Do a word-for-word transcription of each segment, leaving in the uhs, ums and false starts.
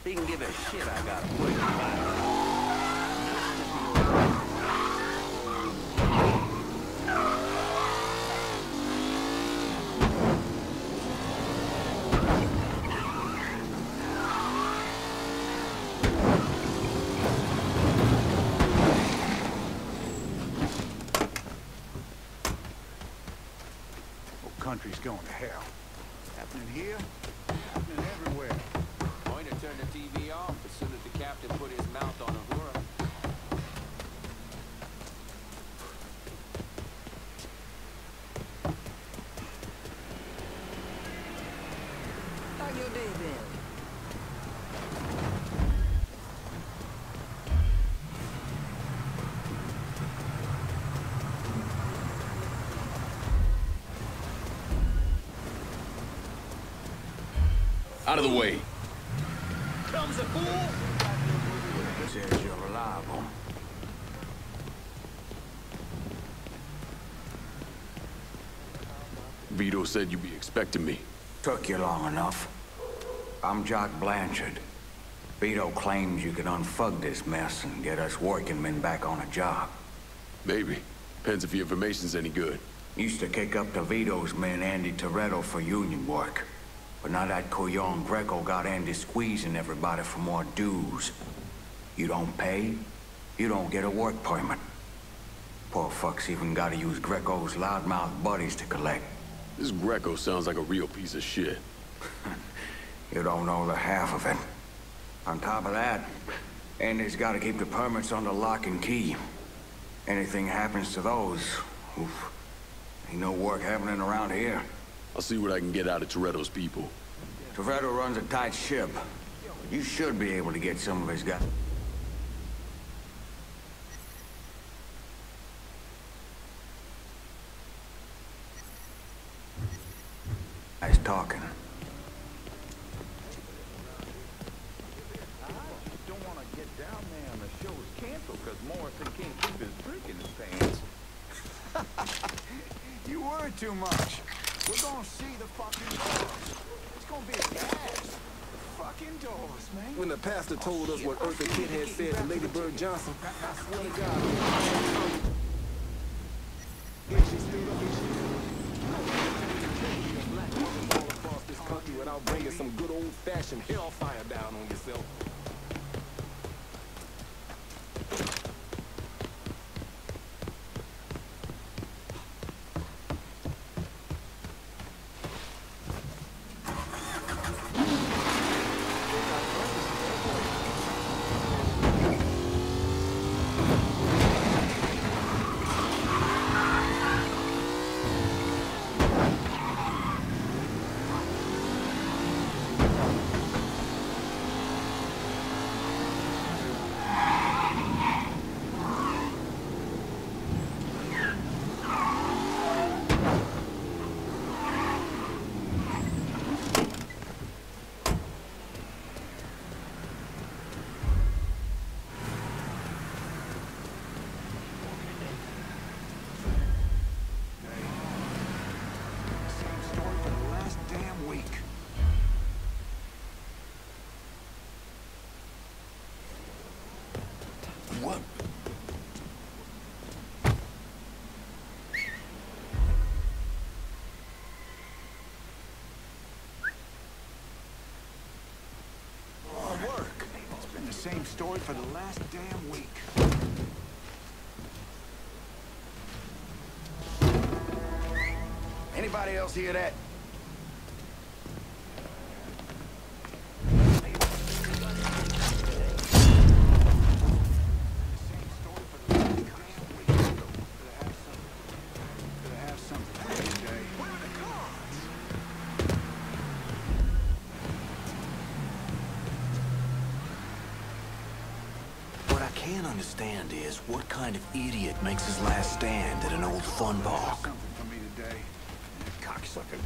He can give a shit I got working by. Country's going to hell. Happening here, happening everywhere. Going to turn the T V off as soon as the captain put his mouth on Uhura. How your day been? Out of the way. Comes a fool! Says you're reliable. Vito said you'd be expecting me. Took you long enough. I'm Jock Blanchard. Vito claims you can unfug this mess and get us working men back on a job. Maybe. Depends if your information's any good. Used to kick up to Vito's man Andy Toretto for union work. But now that Couillon Greco got Andy squeezing everybody for more dues. You don't pay, you don't get a work permit. Poor fuck's even gotta use Greco's loudmouth buddies to collect. This Greco sounds like a real piece of shit. You don't know the half of it. On top of that, Andy's gotta keep the permits under lock and key. Anything happens to those, oof, ain't no work happening around here. I'll see what I can get out of Toretto's people. Toretto runs a tight ship. You should be able to get some of his guys. Guys talking. Don't want to get down there and the show's canceled because Morrison can't keep his drink in his pants. You worry too much. We're gonna see the fucking doors. It's gonna be a gas. The fucking doors, man. When the pastor told us what Eartha Kitt had said to Lady Bird Johnson, I swear to God. Yeah, she stood up and she all across this country without bringing some good old-fashioned hellfire down on yourself. What? Work. It's been the same story for the last damn week. Anybody else hear that? What I can't understand is what kind of idiot makes his last stand at an old fun park. Something for me today. Cocksucker.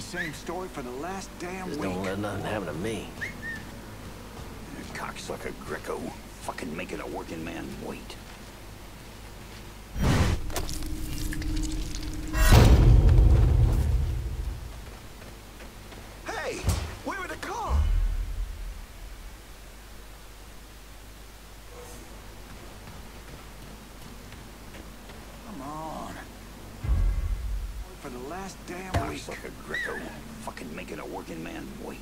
same story for the last damn Just week. don't let nothing happen to me. Cocksucker Greco. Fucking making a working man wait. Hey! Where are the car? Come on. For the last damn week. Cocksucker Greco. Fucking making a working man wait.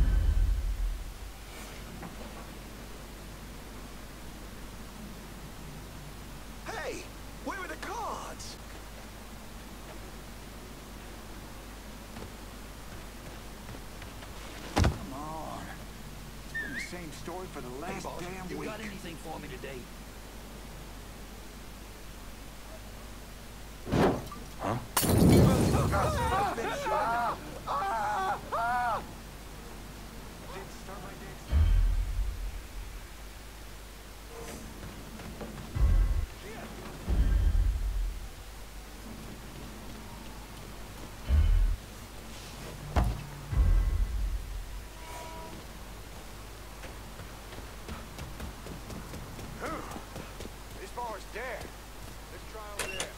Hey! Where are the cards? Come on. It's been the same story for the last damn You week. got anything for me today? This bar's dead. Let's try over there.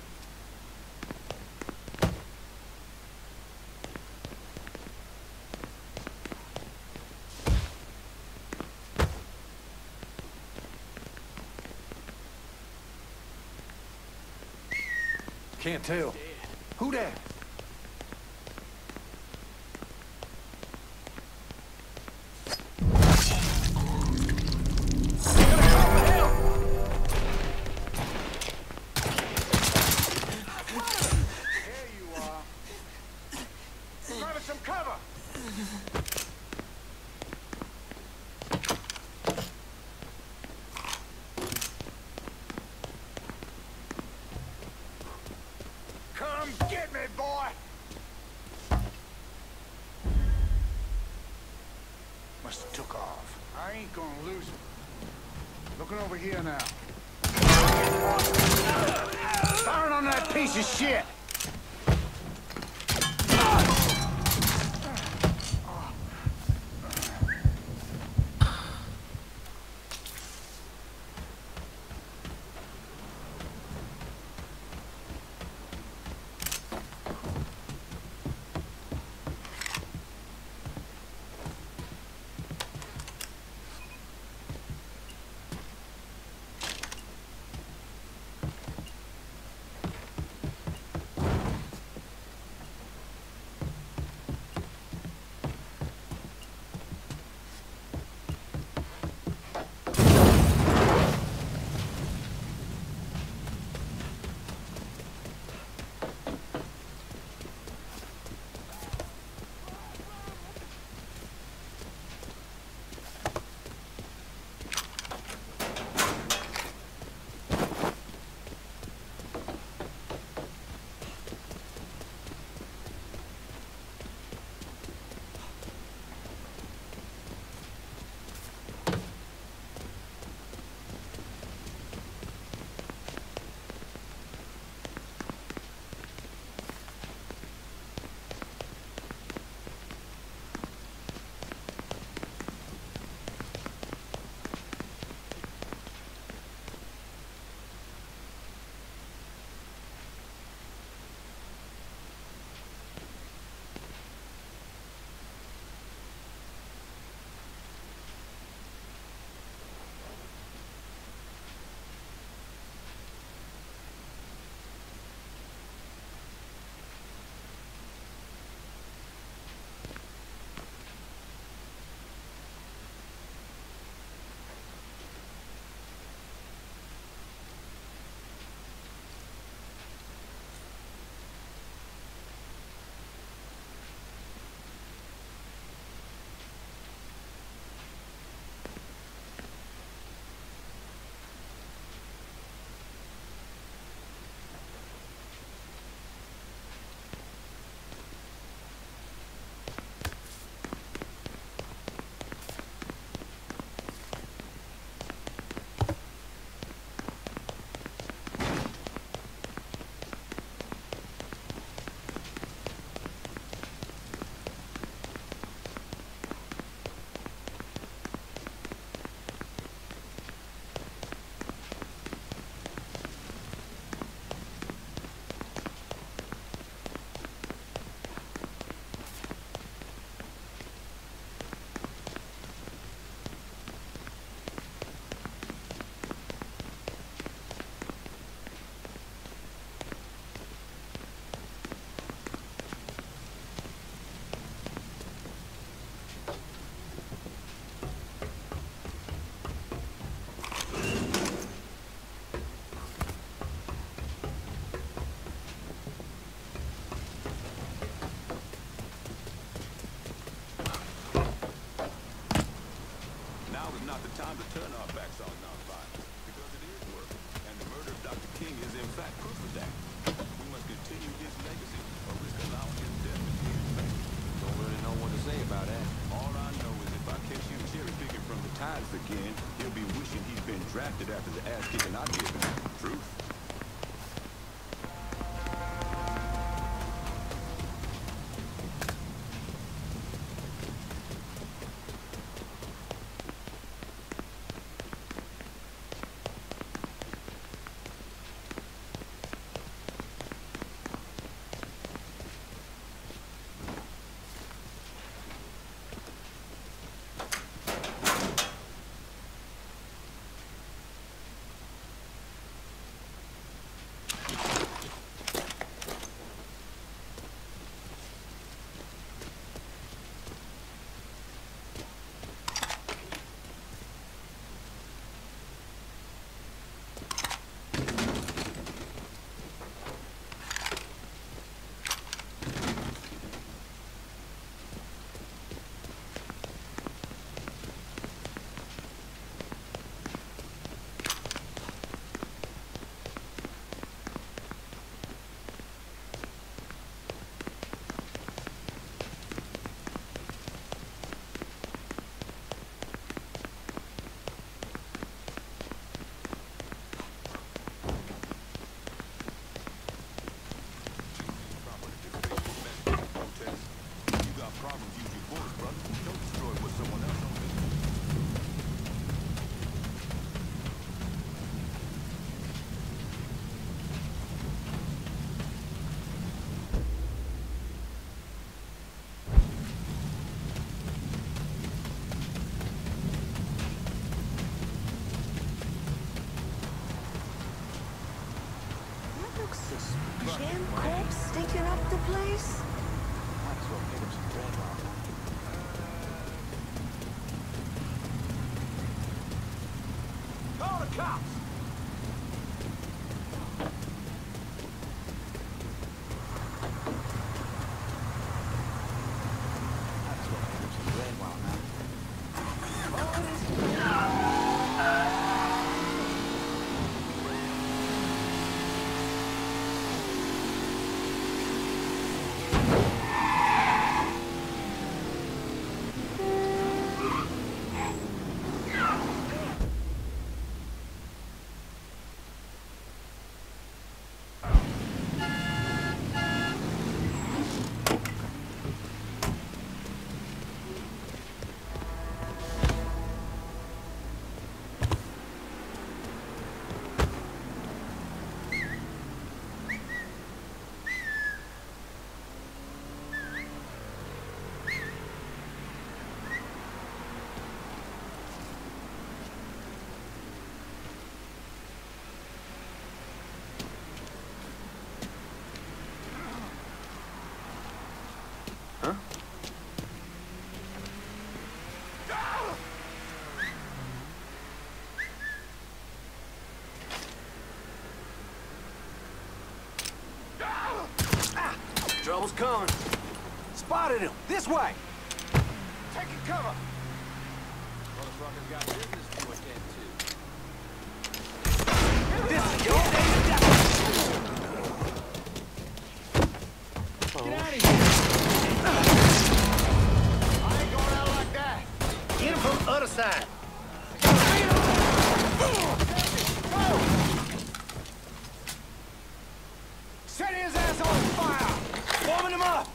Can't tell. Who that? There you are. Grabbing some cover. Come get me, boy! Must have took off. I ain't gonna lose him. Looking over here now. Firing on that piece of shit! fat proof of that. We must continue his legacy or risk allowing his death to be in vain. Don't really know what to say about that. All I know is if I catch him cherry picking from the tides again, he'll be wishing he'd been drafted after the ass kicking I gave him. Truth. Jam corpse stinking up the place? Might as well get him some bread on. Call the cops! Might as well get him some bread while now. Trouble's coming. Spotted him! This way! Taking cover! Motherfuckers got business to attend to. This is your day to die! Get out of here! I ain't going out like that! Get him from the other side! Set his ass on fire! Warming him up!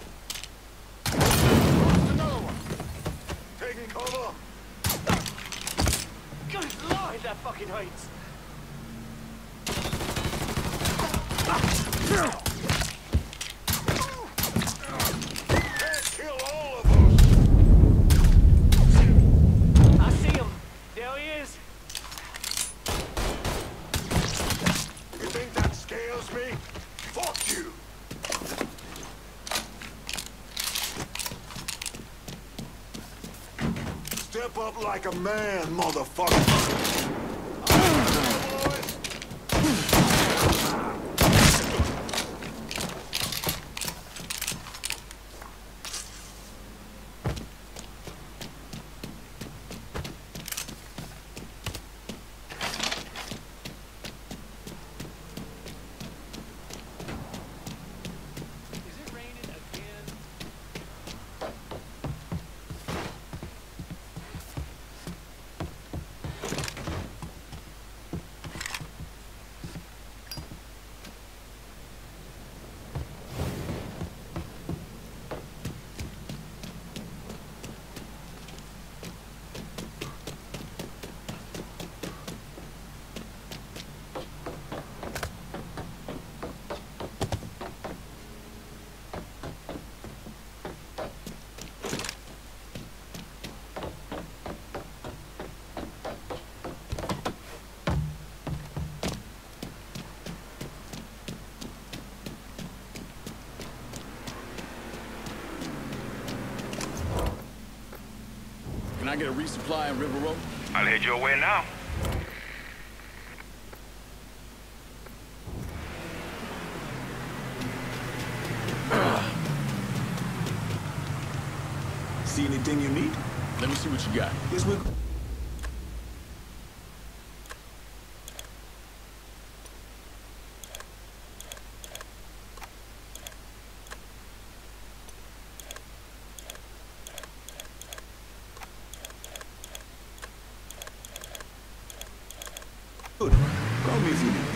Another one! Taking cover! Good Lord, that fucking hurts! Can't kill all of us! I see him! There he is! You think that scares me? Fuck you! Step up like a man, motherfucker! I get a resupply in River Road? I'll head your way now. See anything you need? Let me see what you got. Yes, we... Good. Call me if you need me.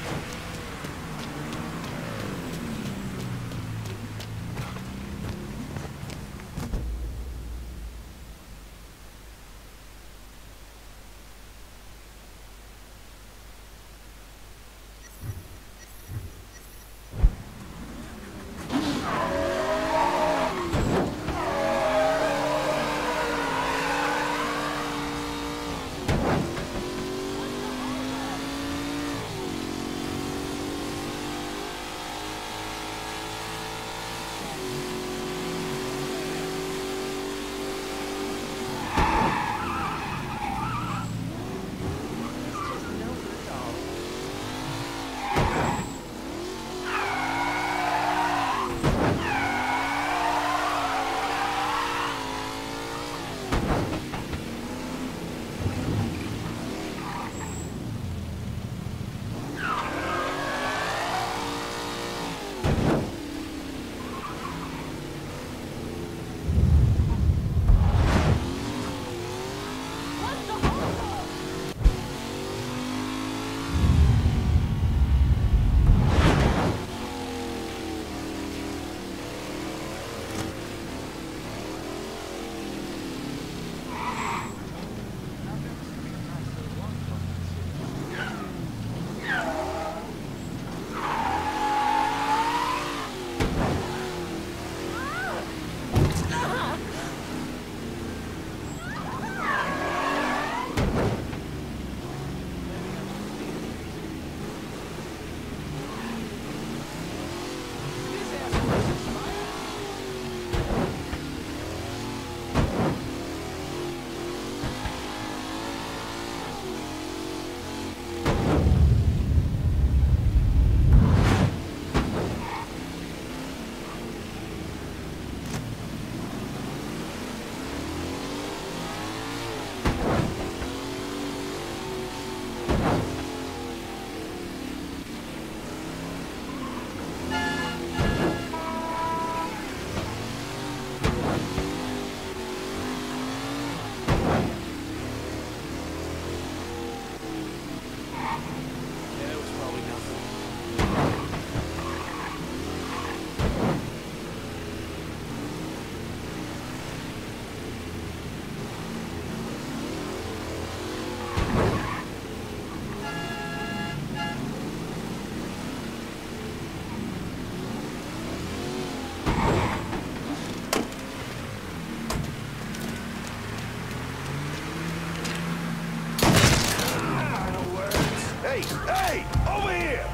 Hey, hey, over here!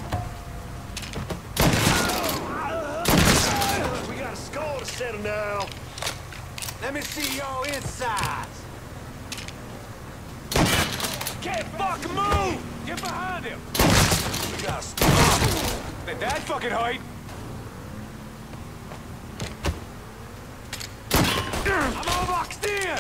We got a score to settle now. Let me see your insides. Can't fucking move! Get behind him. We got a score. Let that fucking hurt. I'm all boxed in.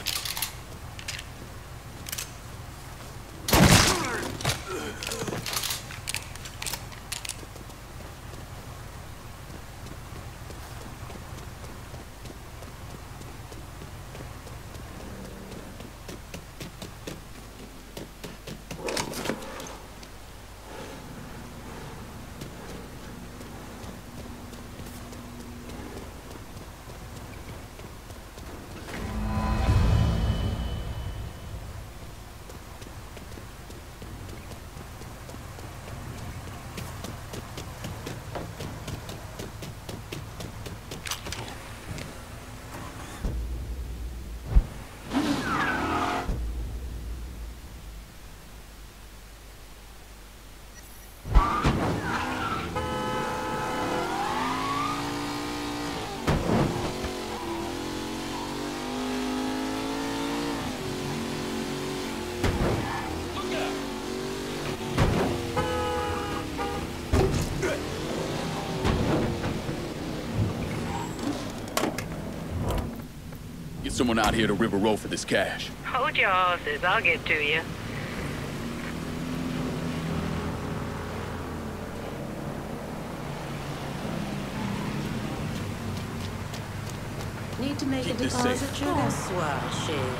someone out here to River Road for this cash. Hold your horses. I'll get to you. Need to make Keep a this deposit, safe. sugar? Bonsoir, chérie.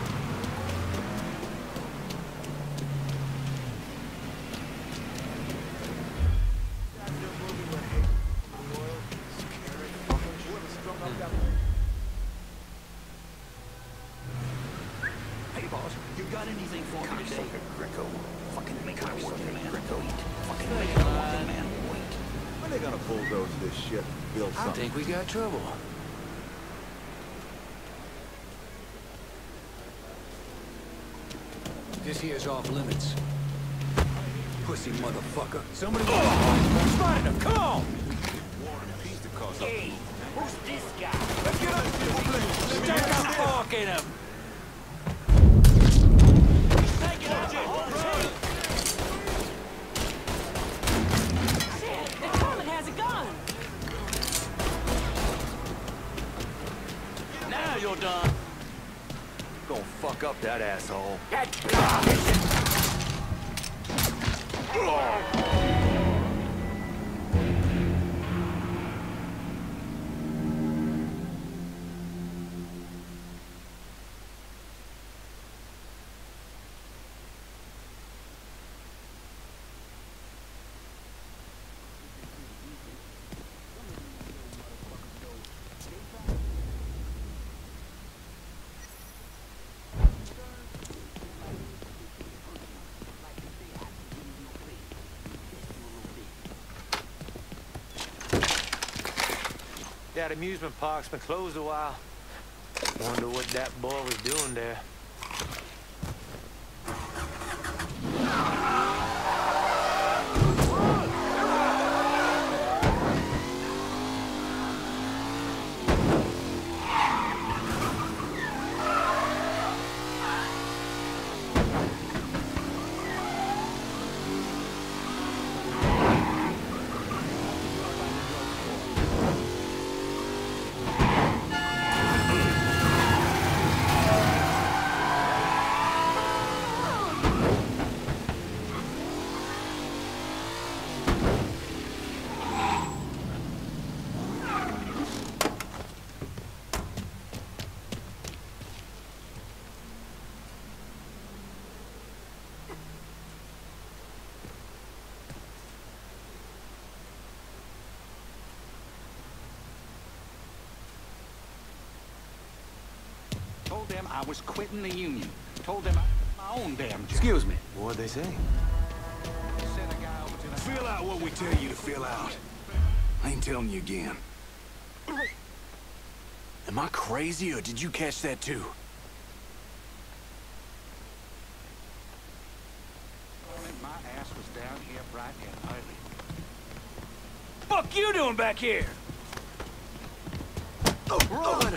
Hey, boss, you got anything for me today? Greco. Fucking make it a working man wait. Fucking make it a working man wait. When are they gonna bulldoze this shit? Build I something? think we got trouble. This here's off limits. Pussy motherfucker. Somebody... Oh! Spotted him! Come on! Hey, who's this guy? Let's get up! Stick a fork in him! Shit, the Comet has a gun! Now you're done. Gonna fuck up that asshole. That amusement park's been closed a while. Wonder what that boy was doing there. Told them I was quitting the union. Told them I my own damn job. Excuse me. What'd they say? Sent a guy over to the Fill out what we tell you to fill out. I ain't telling you again. Am I crazy, or did you catch that too? My ass was down here bright and early. Fuck you doing back here? Run!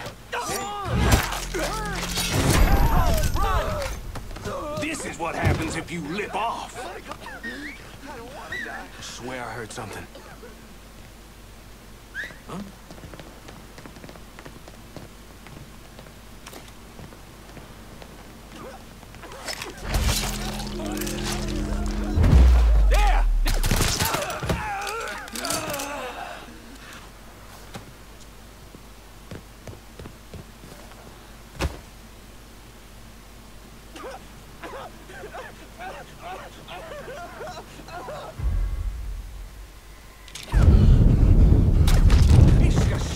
This is what happens if you lip off. I swear I heard something. Huh? There! He's got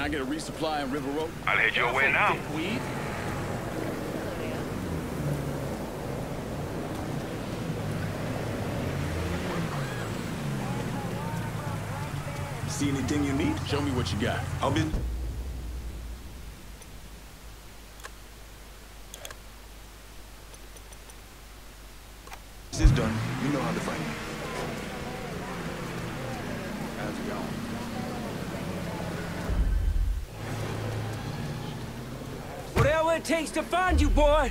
I get a resupply in River Road? I'll head your way now. Weed? See anything you need? Show me what you got. I'll be... This is done. You know how to find me. How's it going? Whatever it takes to find you, boy!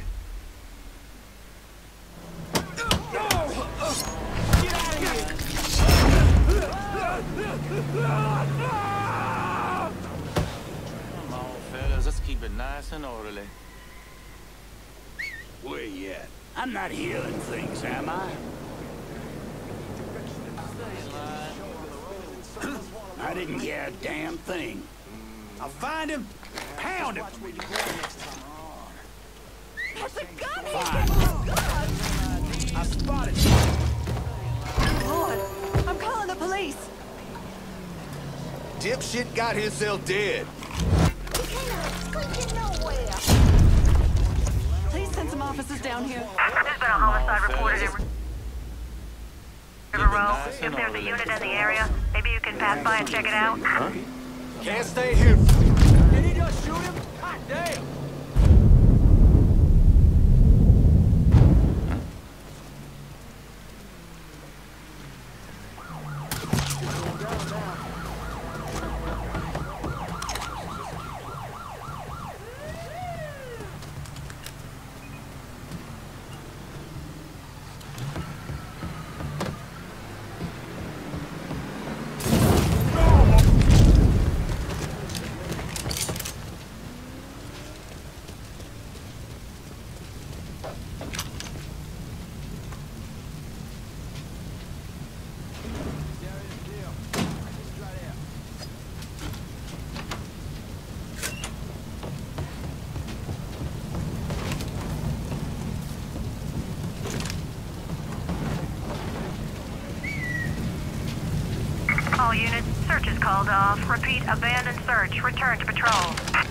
Come on, fellas, let's keep it nice and orderly. Where you at? I'm not hearing things, am I? I didn't hear a damn thing. I'll find him, pound him. It's a gun! Fine. I spotted Lord, I'm calling the police. Dipshit got himself dead. He cannot squeak nowhere. Please send some officers down here. There's been a homicide reported in River Row. If there's a unit in the area, maybe you can pass by and check it out. Huh? Can't stay here. Did he just shoot him? God damn! All units, search is called off. Repeat, abandoned search. Return to patrol.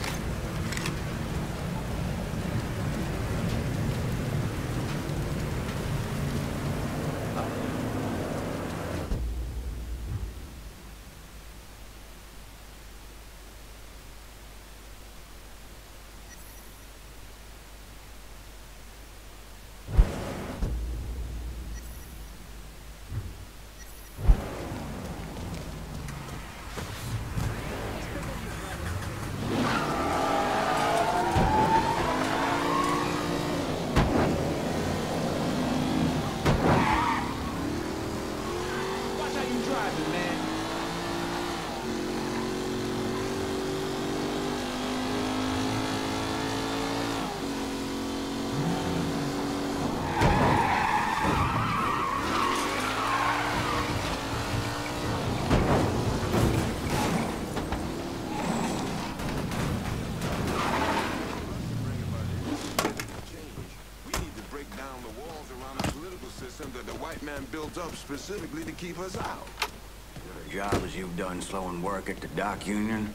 That the white man built up specifically to keep us out. The job as you've done slowing work at the dock union.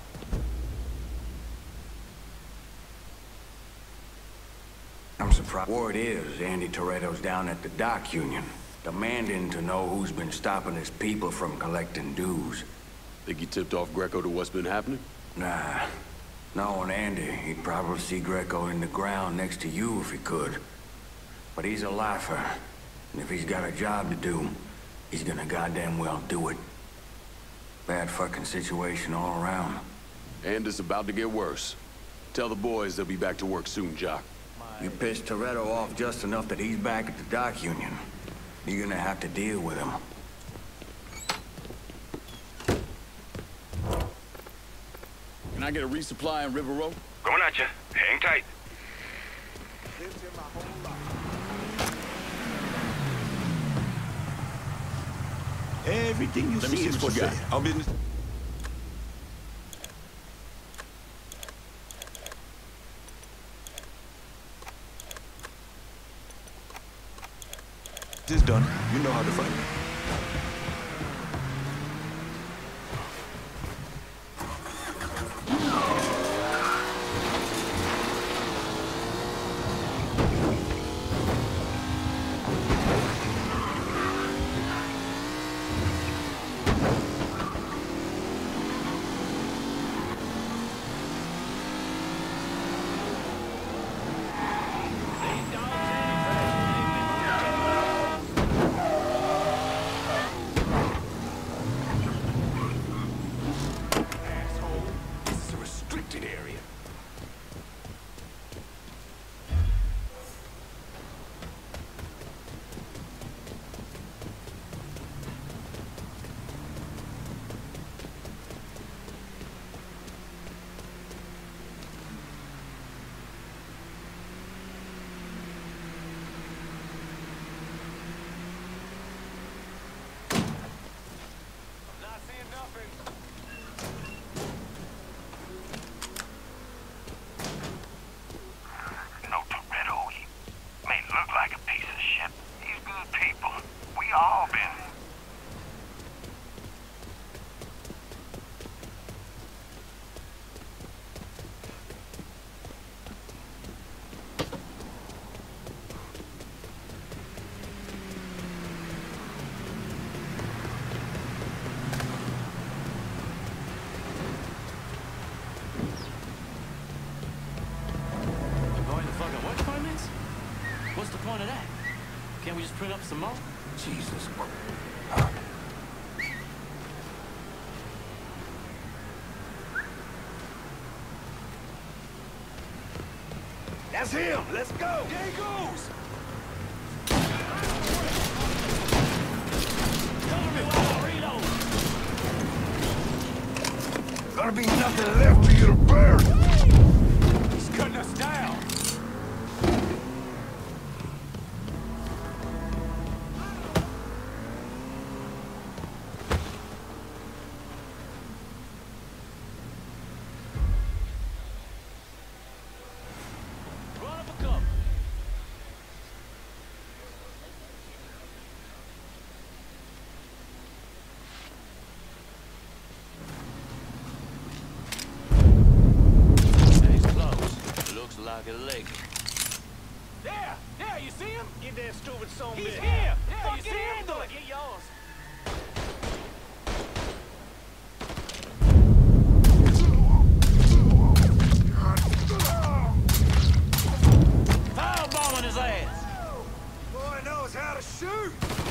I'm surprised. Word is Andy Toretto's down at the dock union, demanding to know who's been stopping his people from collecting dues. Think he tipped off Greco to what's been happening? Nah. Knowing Andy, he'd probably see Greco in the ground next to you if he could. But he's a lifer. And if he's got a job to do, he's gonna goddamn well do it. Bad fucking situation all around. And it's about to get worse. Tell the boys they'll be back to work soon, Jock. You pissed Toretto off just enough that he's back at the dock union. You're gonna have to deal with him. Can I get a resupply in River Road? Going at you. Hang tight. Everything you Let me see see is what for you got. sale. I'll be in the... This is done. You know how to find me. print up some more. Jesus. That's him. Let's go. There he goes. Gonna be nothing left for you to burn. He's cutting us down. Run up a cup. Looks like a lake. There! There, you see him? Get that stupid son He's bitch. here! Yeah, Fuck, you get see him? into it. Get yours. Power bombing his ass. Boy knows how to shoot!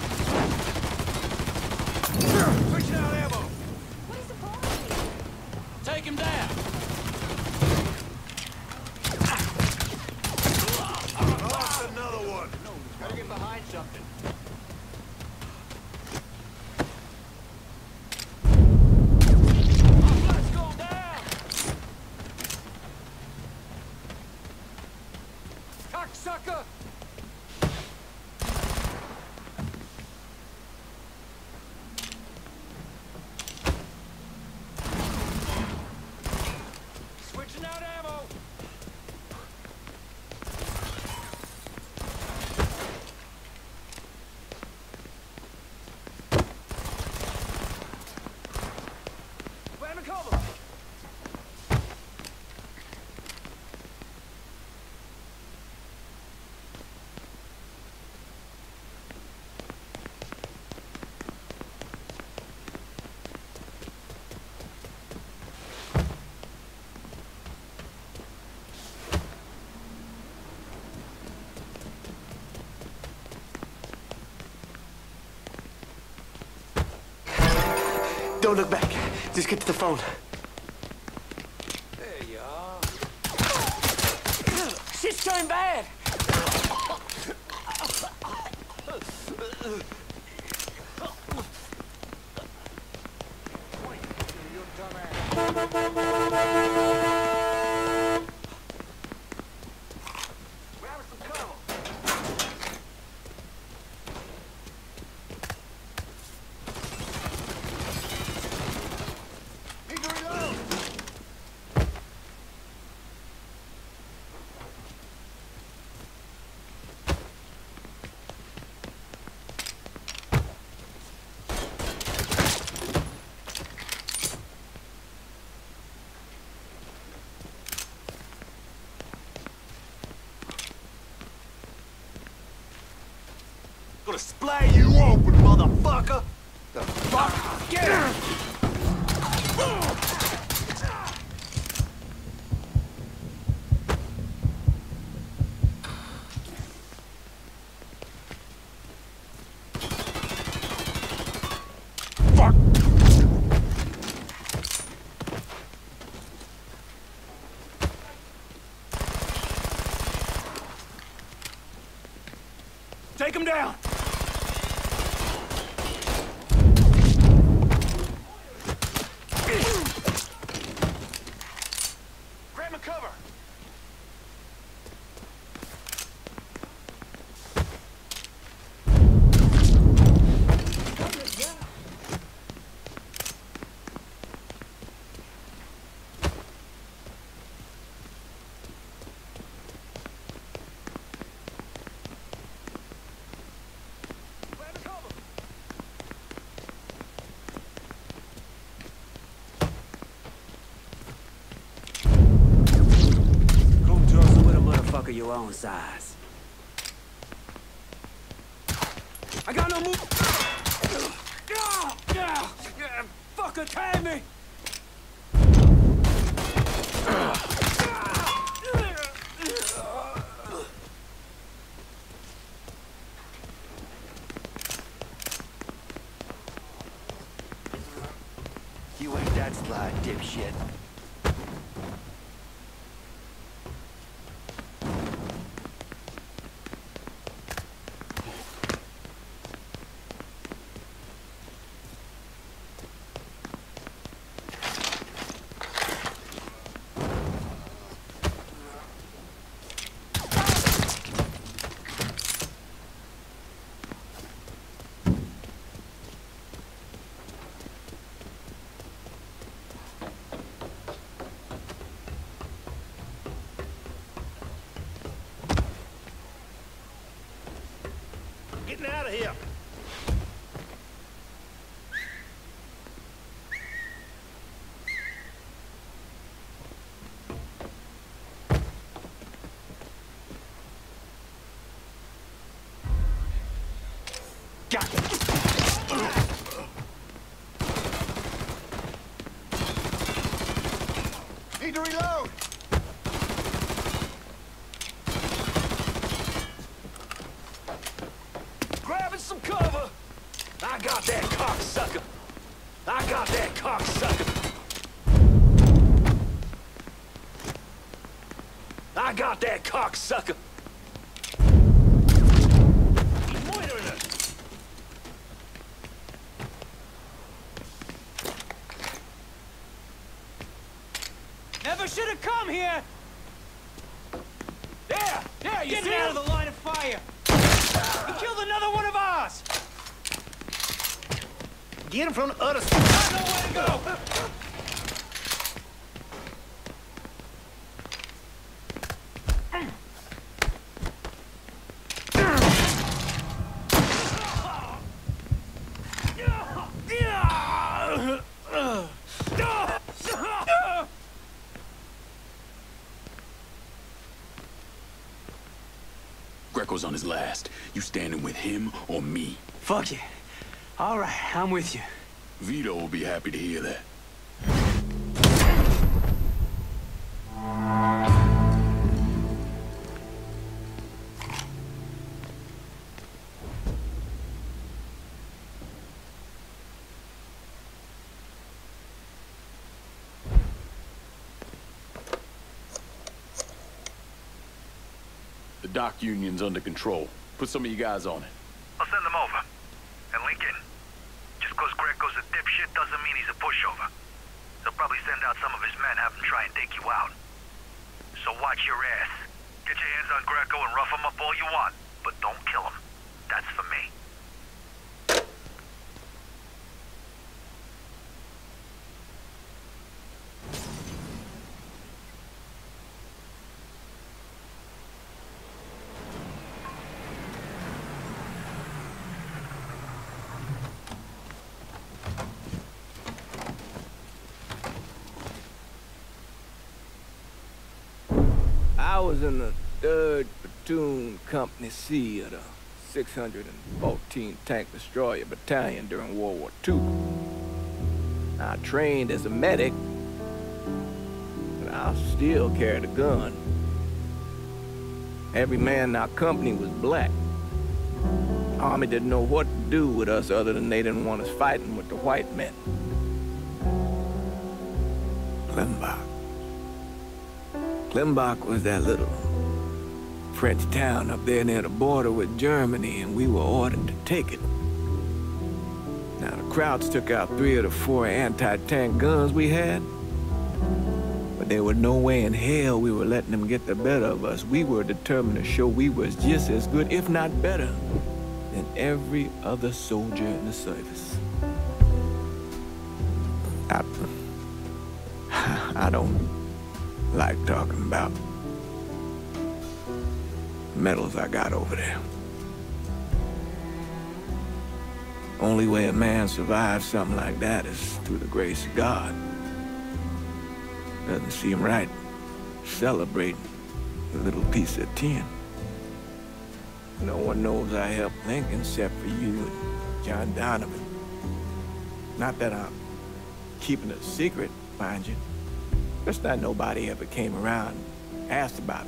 Switching out ammo! What is the problem here? Take him down. Lost another one! Gotta get behind something. Let's go down! Cocksucker! Switching out ammo! Grab a cover! Don't look back. Just get to the phone. There you are. Shit's turning bad. Grab us some cover. Need to reload. Gonna splat you open, motherfucker. The fuck? Get him! Fuck! Take him down! Grab my cover! Grab the cover! Go tussle with a motherfucker your own size. I got no move. Fucker, tag me! You ain't that sly, dipshit. Getting out of here. Got it. Need to reload. Grabbing some cover. I got that cocksucker. I got that cocksucker. I got that cocksucker. He's loitering us. Never should have come here! There! There, you Get see it out him? of the line of fire! He killed another one of ours! Get him from the other side. I know where to go! Greco's on his last. You standing with him or me? Fuck it. All right, I'm with you. Vito will be happy to hear that. The dock union's under control. Put some of you guys on it. I'll send them over. And Lincoln, just cause Greco's a dipshit doesn't mean he's a pushover. They'll probably send out some of his men, have him try and take you out. So watch your ass. Get your hands on Greco and rough him up all you want, but don't kill him. That's for me. I was in the third Platoon Company C of the six hundred fourteenth Tank Destroyer Battalion during World War Two. I trained as a medic, but I still carried a gun. Every man in our company was black. Army didn't know what to do with us other than they didn't want us fighting with the white men. Klimbach. Klimbach was that little French town up there near the border with Germany, and we were ordered to take it. Now, the Krauts took out three of the four anti-tank guns we had, but there was no way in hell we were letting them get the better of us. We were determined to show we was just as good, if not better, than every other soldier in the service. I, I don't like talking about medals I got over there. Only way a man survives something like that is through the grace of God. Doesn't seem right celebrating a little piece of tin. No one knows I helped Lincoln except for you and John Donovan. Not that I'm keeping it a secret, mind you. Just that nobody ever came around and asked about it.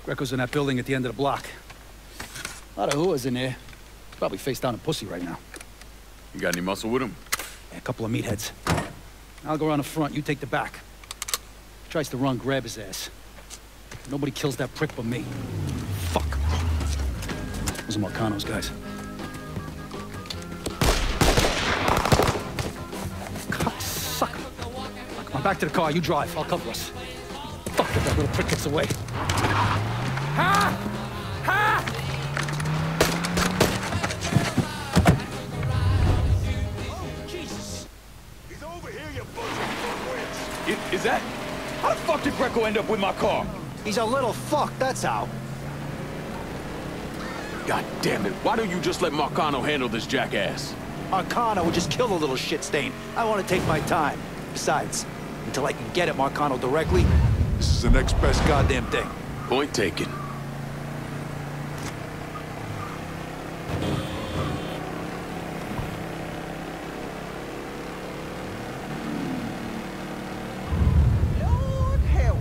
Greco's in that building at the end of the block. A lot of whoas in there. Probably face down a pussy right now. You got any muscle with him? Yeah, a couple of meatheads. I'll go around the front, you take the back. Tries to run, grab his ass. Nobody kills that prick but me. Fuck. Those are Marcano's guys. Cocksucker. Come on, back to the car. You drive. I'll cover us. Fuck if that little prick gets away. Ha! Ha! Jesus! He's over here, you buzzing fuckwits! Is that? How the fuck did Greco end up with my car? He's a little fuck, that's how. God damn it. Why don't you just let Marcano handle this jackass? Marcano would just kill the little shit stain. I want to take my time. Besides, until I can get at Marcano directly, this is the next best goddamn thing. Point taken. Lord help.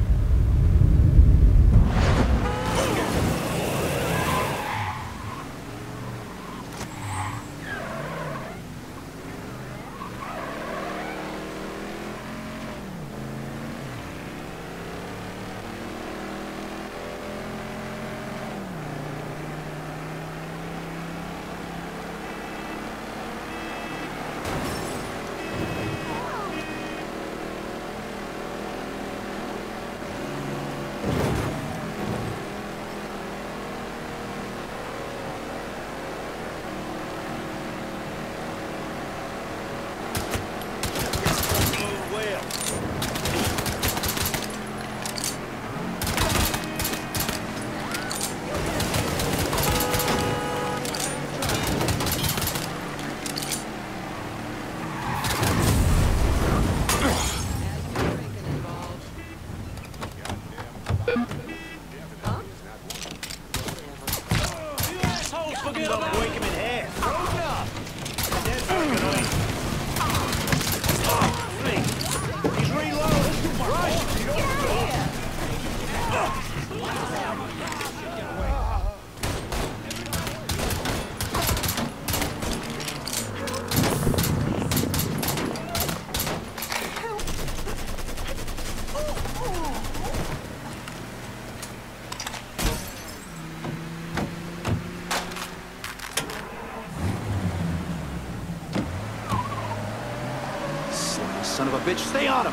Son of a bitch, stay on him!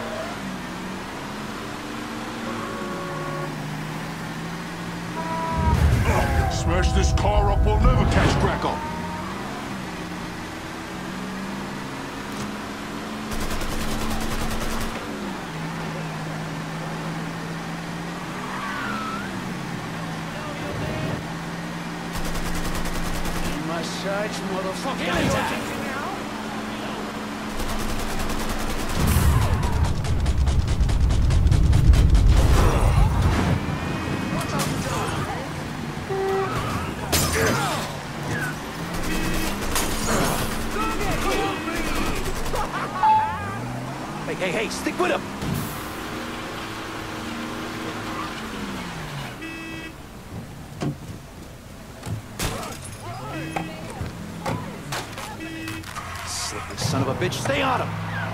Smash this car up, we'll never catch Greco. Massage, motherfucker! Hey, hey, hey, stick with him! Slippery son of a bitch, stay on him!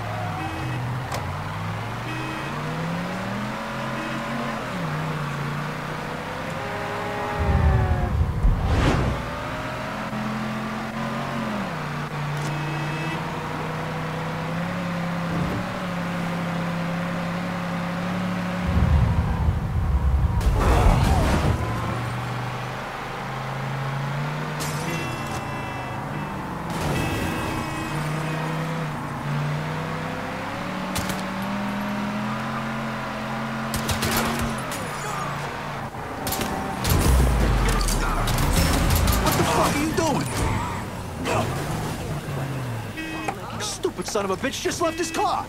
Stupid son of a bitch just left his car!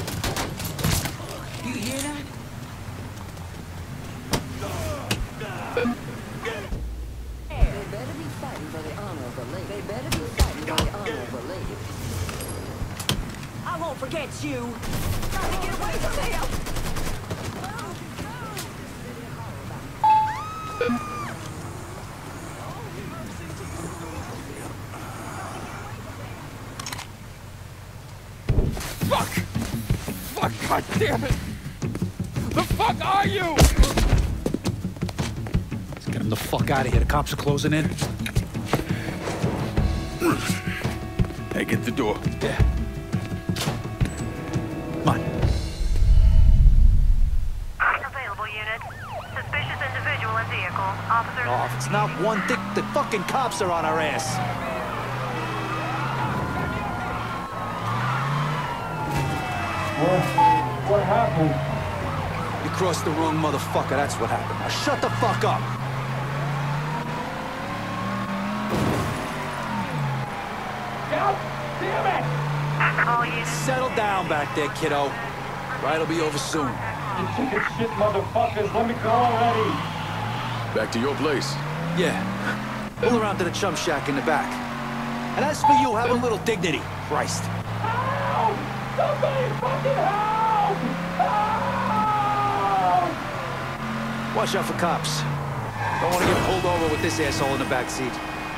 You hear that? They better be fighting for the honor of the lady. They better be fighting for the honor of the lady. I won't forget you. Trying to get away from them. Fuck! Fuck, god damn it! The fuck are you? Let's get him the fuck out of here. The cops are closing in. Hey, get the door. Yeah. Come on. Available unit. Suspicious individual and vehicle. Officers... Oh, if it's not one thing, the fucking cops are on our ass. What? What happened? You crossed the wrong motherfucker, that's what happened. Now shut the fuck up! God damn it! All units... Settle down back there, kiddo. Ride'll be over soon. You ticket shit motherfuckers, let me go already! Back to your place. Yeah. Pull around to the chum shack in the back. And as for you, have a little dignity. Christ. Help! Somebody fucking help! Help! Watch out for cops. Don't want to get pulled over with this asshole in the back seat.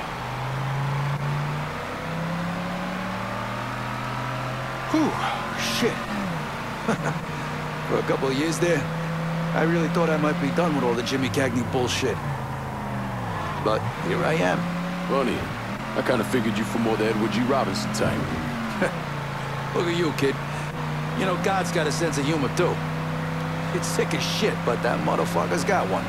Whew, shit. For a couple of years there, I really thought I might be done with all the Jimmy Cagney bullshit. But here I am. Funny. I kind of figured you for more the Edward G. Robinson type. Look at you, kid. You know, God's got a sense of humor, too. It's sick as shit, but that motherfucker's got one.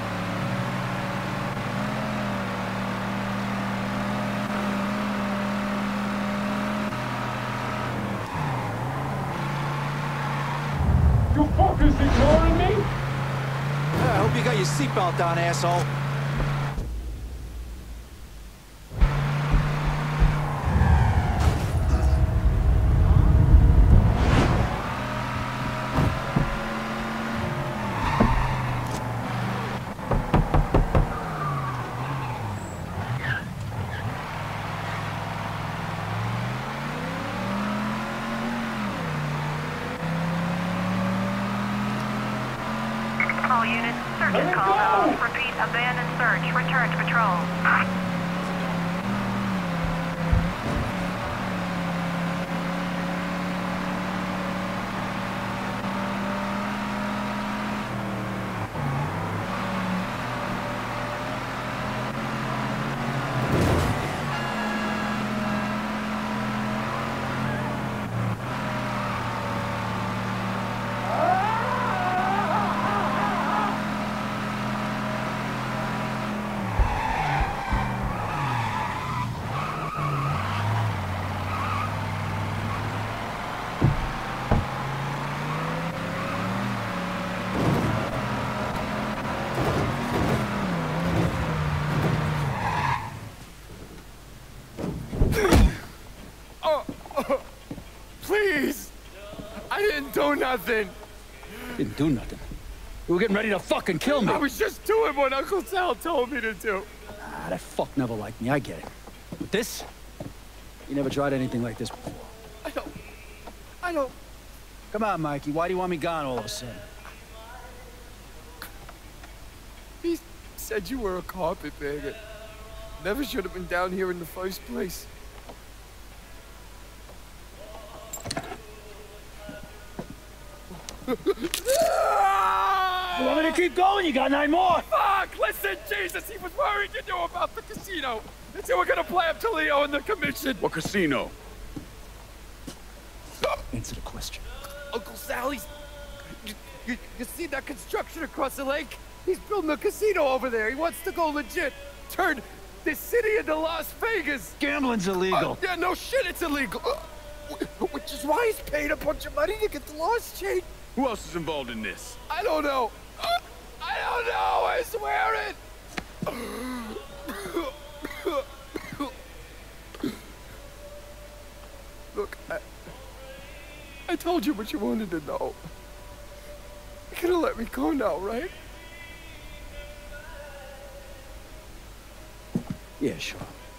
You fuckers ignoring me? I hope you got your seatbelt on, asshole. All units, search is called off. Repeat, abandoned search. Return to patrol. Please! I didn't do nothing! Didn't do nothing. You were getting ready to fucking kill me. I was just doing what Uncle Sal told me to do. Ah, that fuck never liked me, I get it. But this? You never tried anything like this before. I don't... I don't... Come on, Mikey, why do you want me gone all of a sudden? He said you were a carpetbagger. Never should have been down here in the first place. You want me to keep going? You got nine more! Fuck! Listen, Jesus, he was worried you knew about the casino. And so we're gonna play up to Leo and the commission. What casino? Answer the question. Uncle Sally's... You, you, you see that construction across the lake? He's building a casino over there. He wants to go legit. Turn this city into Las Vegas. Gambling's illegal. Uh, yeah, no shit, it's illegal. Uh, which is why he's paid a bunch of money to get the lost chain. Who else is involved in this? I don't know. Uh, I don't know, I swear it. Look, I... I told you what you wanted to know. You could have let me go now, right? Yeah, sure.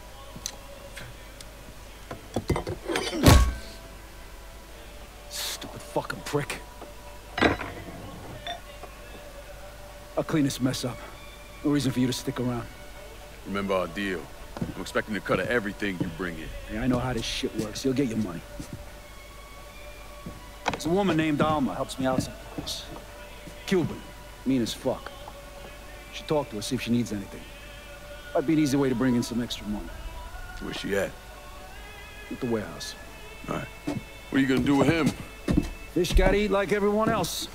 Stupid fucking prick. I'll clean this mess up. No reason for you to stick around. Remember our deal. I'm expecting a cut of everything you bring in. Yeah, I know how this shit works. You'll get your money. There's a woman named Alma, helps me out sometimes. Cuban, mean as fuck. Should talk to her, see if she needs anything. Might be an easy way to bring in some extra money. Where's she at? At the warehouse. All right. What are you gonna do with him? Fish gotta eat like everyone else.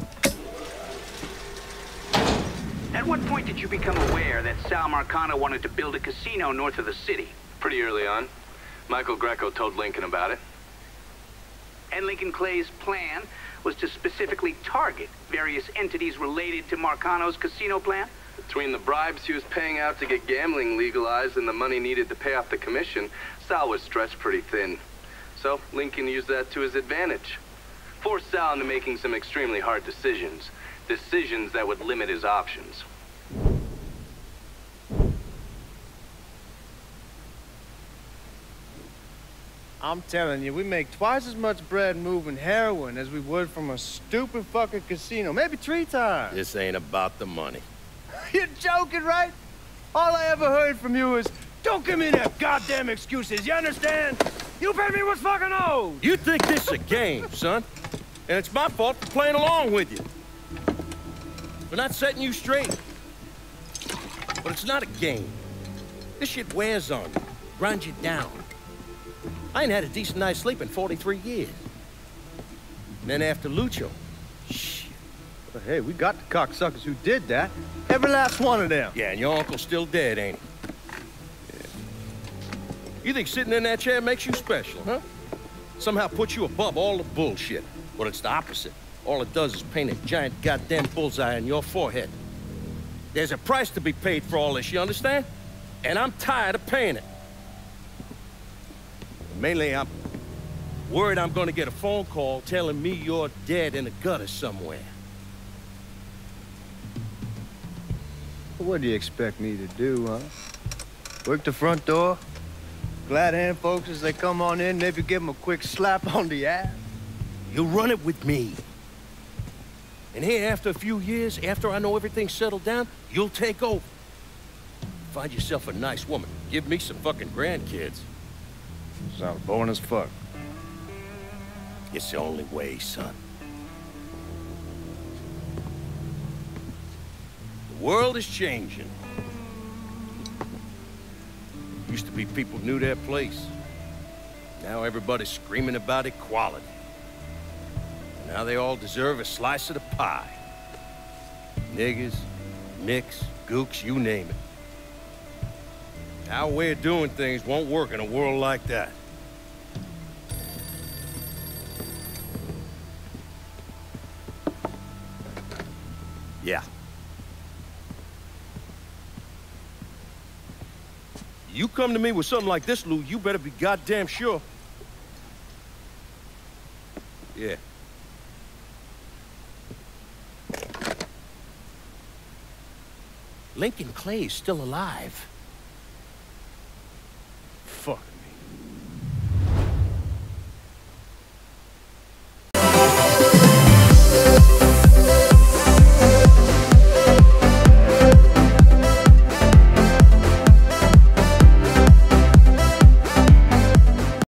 At what point did you become aware that Sal Marcano wanted to build a casino north of the city? Pretty early on. Michael Greco told Lincoln about it. And Lincoln Clay's plan was to specifically target various entities related to Marcano's casino plan? Between the bribes he was paying out to get gambling legalized and the money needed to pay off the commission, Sal was stretched pretty thin. So Lincoln used that to his advantage. Forced Sal into making some extremely hard decisions. Decisions that would limit his options. I'm telling you, we make twice as much bread moving heroin as we would from a stupid fucking casino. Maybe three times. This ain't about the money. You're joking, right? All I ever heard from you is, don't give me that goddamn excuses, you understand? You pay me what's fucking owed! You think this is a game, son? And it's my fault for playing along with you. We're not setting you straight. But it's not a game. This shit wears on you, grinds you down. I ain't had a decent night's sleep in forty-three years. And then after Lucho, shit. But hey, we got the cocksuckers who did that. Every last one of them. Yeah, and your uncle's still dead, ain't he? Yeah. You think sitting in that chair makes you special, huh? Somehow puts you above all the bullshit. But it's the opposite. All it does is paint a giant goddamn bullseye on your forehead. There's a price to be paid for all this, you understand? And I'm tired of paying it. Mainly, I'm worried I'm gonna get a phone call telling me you're dead in a gutter somewhere. What do you expect me to do, huh? Work the front door? Glad hand folks as they come on in, maybe give them a quick slap on the ass? You run it with me. And here, after a few years, after I know everything's settled down, you'll take over. Find yourself a nice woman. Give me some fucking grandkids. Sounds boring as fuck. It's the only way, son. The world is changing. Used to be people knew their place. Now everybody's screaming about equality. Now they all deserve a slice of the pie. Niggas, nicks, gooks, you name it. Our way of doing things won't work in a world like that. Yeah. You come to me with something like this, Lou, you better be goddamn sure. Yeah. Lincoln Clay's still alive.